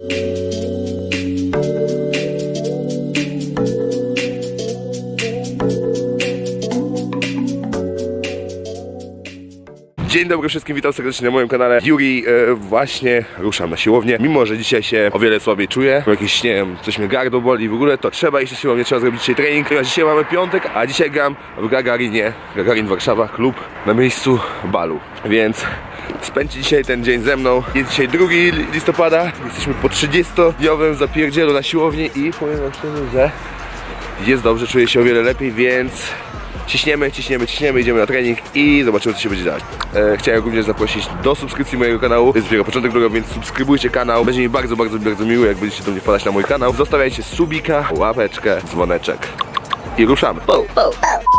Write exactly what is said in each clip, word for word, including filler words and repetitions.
Dzień dobry wszystkim, witam serdecznie na moim kanale. Yuri, e, właśnie ruszam na siłownię. Mimo że dzisiaj się o wiele słabiej czuję, bo jakieś, nie wiem, coś mnie gardło boli w ogóle, to trzeba iść na siłownię, trzeba zrobić dzisiaj trening. Ponieważ dzisiaj mamy piątek, a dzisiaj gram w Gagarinie. Gagarin Warszawa, klub na miejscu balu. Więc spędźcie dzisiaj ten dzień ze mną. Jest dzisiaj drugi listopada. Jesteśmy po trzydziestodniowym zapierdzielu na siłowni i powiem wam szczerze, że jest dobrze, czuję się o wiele lepiej, więc ciśniemy, ciśniemy, ciśniemy, idziemy na trening i zobaczymy, co się będzie dziać. E, chciałem również zaprosić do subskrypcji mojego kanału. Jest dopiero początek vloga, więc subskrybujcie kanał. Będzie mi bardzo, bardzo, bardzo miło, jak będziecie do mnie wpadać na mój kanał. Zostawiajcie subika, łapeczkę, dzwoneczek i ruszamy. Bo, bo, bo.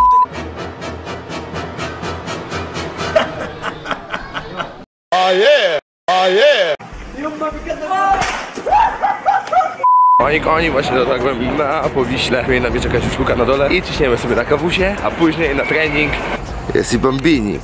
Oh yeah! Oh yeah! Oni, oni właśnie dotarłem na Powiśle. Powinna być jakaś już luka na dole. I ciśniemy sobie na kawusie, a później na trening. Jest i bambini.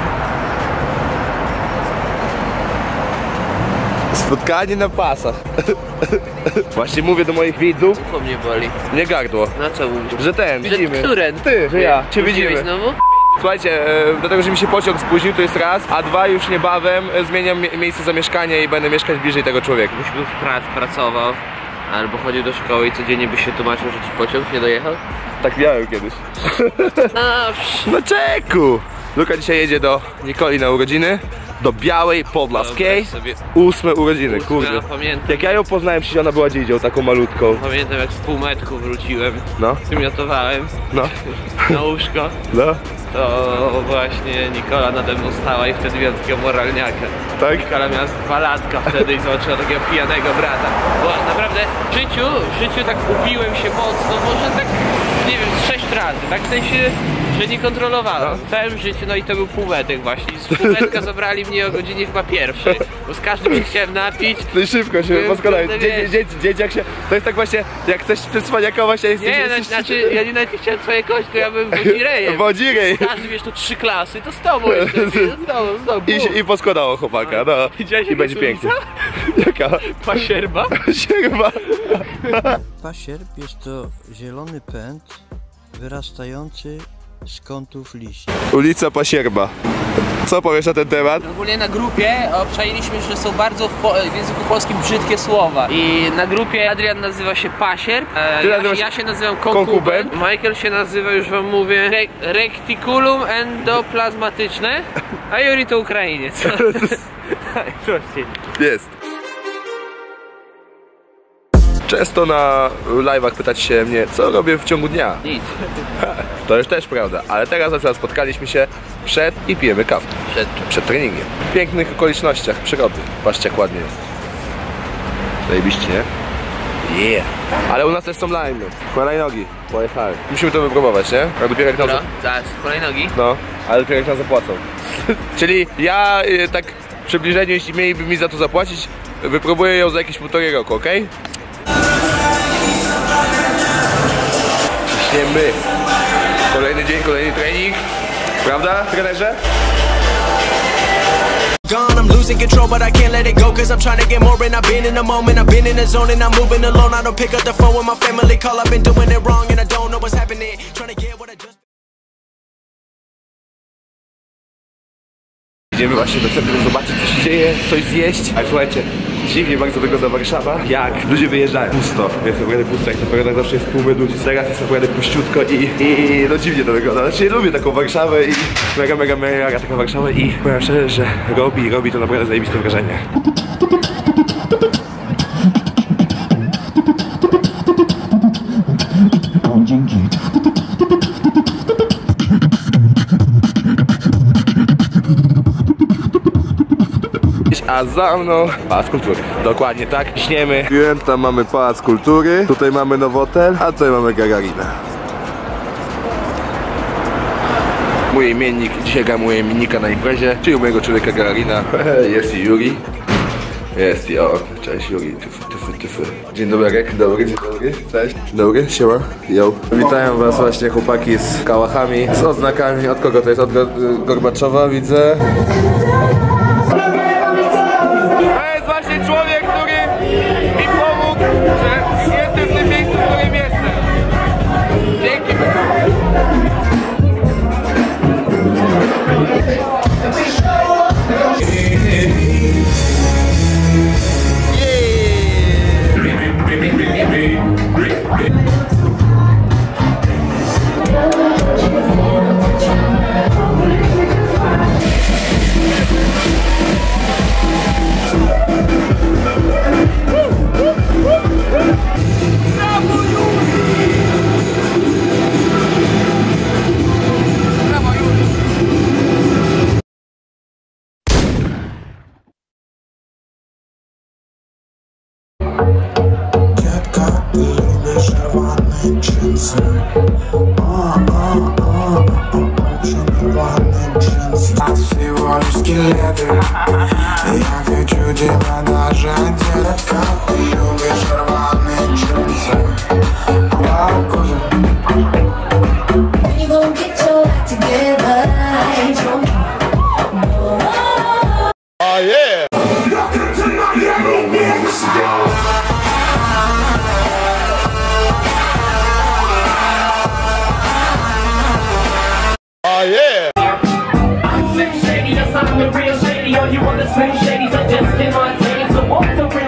Spotkanie na pasach. Właśnie mówię do moich widzów. Co mnie boli? Nie gardło. Na co mówisz? Że ten, że widzimy. Który? Ty, że ja. Cię widzimy. Znowu? Słuchajcie, e, dlatego, że mi się pociąg spóźnił, to jest raz, a dwa, już niebawem e, zmieniam mie miejsce zamieszkania i będę mieszkać bliżej tego człowieka. Byś był w prac, pracował, albo chodził do szkoły i codziennie byś się tłumaczył, że ci pociąg nie dojechał? Tak miałem kiedyś. No, No czeku! Luka dzisiaj jedzie do Nikoli na urodziny, do Białej Podlaskiej. Ósme urodziny, Ósme, kurde. pamiętam. Jak ja ją poznałem, przecież ona była dziecią, taką malutką. Pamiętam, jak z półmetku wróciłem, No, wymiotowałem no, na łóżko, no, to właśnie Nikola nade mną stała i wtedy miałem takiego moralniaka. tak? Nikola miała dwa latka wtedy i zobaczyła takiego pijanego brata. Bo naprawdę w życiu, w życiu tak upiłem się mocno, może tak, nie wiem, z sześć razy, tak w sensie, że nie kontrolowałem. W całym życiu, no i to był półmetek właśnie. Z półmetka zabrali mnie o godzinie chyba pierwszej, bo z każdym się chciałem napić. No i szybko się poskładaj. Dzieciak się, to jest tak właśnie, jak chcesz przysłaniakować, a jesteś... Nie, jesteś... znaczy, ja nie nawet nie chciałem twojej kość, to ja bym wodzirejem. Wodzirej. Każdy, wiesz, to trzy klasy, to z tobą jeszcze, z tobą, z tobą. I, się, I poskładało chłopaka, no. Widziałeś, i będzie pięknie. Jaka? Pasierba? Pasierba. Pasierb jest to zielony pęd wyrastający z kątów liści. Ulica Pasierba. Co powiesz na ten temat? Ogólnie na grupie obczajiliśmy, że są bardzo w, po, w języku polskim brzydkie słowa. I na grupie Adrian nazywa się pasierb, e, ja, ja się nazywam konkuben, Michael się nazywa, już wam mówię, re, recticulum endoplazmatyczne, a Yuri to Ukrainiec. Jest. Często na live'ach pytać się mnie, co robię w ciągu dnia. Nic. To już też prawda, ale teraz na przykład spotkaliśmy się przed i pijemy kawę. Przed, przed treningiem. W pięknych okolicznościach przyrody. Patrzcie, jak ładnie jest. Zajebiście, nie? Yeah. Ale u nas też są line'y. Hulajnogi. Pojechały. Musimy to wypróbować, nie? A dopiero jak nam no, za... zaraz, hulajnogi. No, ale dopiero jak nam zapłacą. Czyli ja y, tak w przybliżeniu, jeśli mieliby mi za to zapłacić, wypróbuję ją za jakieś półtorej roku, ok? Ciśniemy. Kolejny dzień, kolejny trening. Prawda, trenerze? Gone, I'm losing control, but I can't let it go, cause I'm trying to get more, and I've been in the moment, I've been in the zone, and I'm moving alone. I don't pick up the phone when my family call, I've been doing it wrong, and I don't know what's happening. Trying to get what I just... Idziemy właśnie do centrum zobaczyć, co się dzieje, coś zjeść. Ale słuchajcie, dziwnie bardzo wygląda Warszawa, jak ludzie wyjeżdżają. Pusto, jest naprawdę pusto, jak naprawdę zawsze jest tłumy ludzi. Teraz jest naprawdę puściutko i, i no dziwnie to wygląda. Znaczy lubię taką Warszawę i mega, mega, mega taka Warszawa i powiem szczerze, że robi, robi to naprawdę zajebiste wrażenie. Dzięki. A za mną Pałac Kultury. Dokładnie tak. Ciśniemy. Wiem, tam mamy Pałac Kultury, tutaj mamy Nowotel, a tutaj mamy Gagarina. Mój imiennik, dzisiaj gram moje imiennika na imprezie, czyli u mojego człowieka Gagarina. Jest i Yuri. Jest i o, cześć Yuri. Tyfy, tyfy, tyfy. Dzień dobry, dzień dobry, dzień dobry. Cześć. Dzień dobry, siema. Yo. Witają was właśnie chłopaki z kałachami, z oznakami. Od kogo to jest? Od Gorbaczowa, widzę. To jest właśnie człowiek, który джинсы. О, о, о, о, очень рваные джинсы. А всего лишь скелеты. Я хочу тебя даже детка. Ты любишь рваные джинсы. О, кожа. When you gon' get your act together? Oh yeah! Oh yeah! I'm Slim Shady, yes I'm the real Shady. All you other Slim Shadys are just imitating. So what's the real